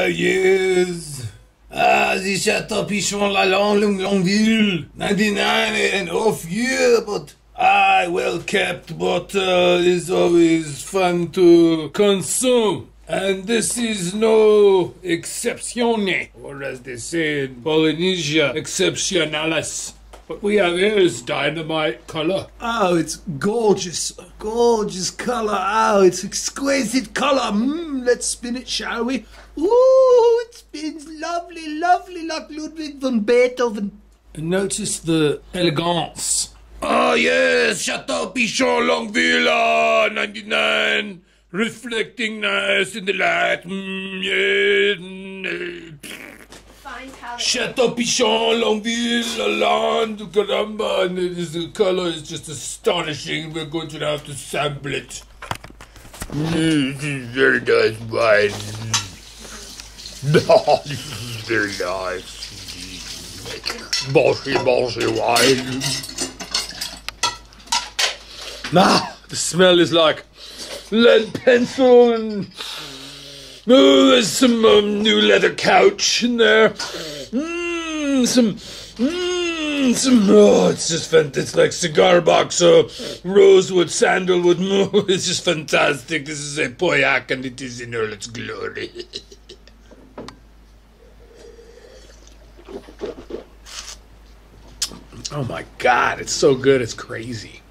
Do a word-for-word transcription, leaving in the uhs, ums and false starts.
Ah, yes. Ah, the Chateau Pichon La Longue Longueville, ninety-nine and off year, but I well kept, but uh, it's always fun to consume. And this is no exceptione, or as they say in Polynesia, exceptionalis. What we have here is dynamite color. Oh, it's gorgeous. Gorgeous color. Oh, it's exquisite color. Mmm, let's spin it, shall we? Ooh, it spins lovely, lovely, like Ludwig van Beethoven. And notice the elegance. Oh, yes, Chateau Pichon Longueville, ah, ninety-nine. Reflecting nice in the light. Mm, yes. Mm, Chateau Pichon, Longueville, Lalande, caramba, and it is, the color is just astonishing. We're going to have to sample it. Mm, this is very nice wine. This is very nice. Bossy, bossy wine. Ah, the smell is like lead pencil and... Oh, there's some um, new leather couch in there. Mmm, some, mmm, some, oh, it's just fantastic. It's like cigar box, uh, rosewood, sandalwood. Oh, it's just fantastic. This is a Pauillac and it is in all its glory. Oh my God, it's so good, it's crazy.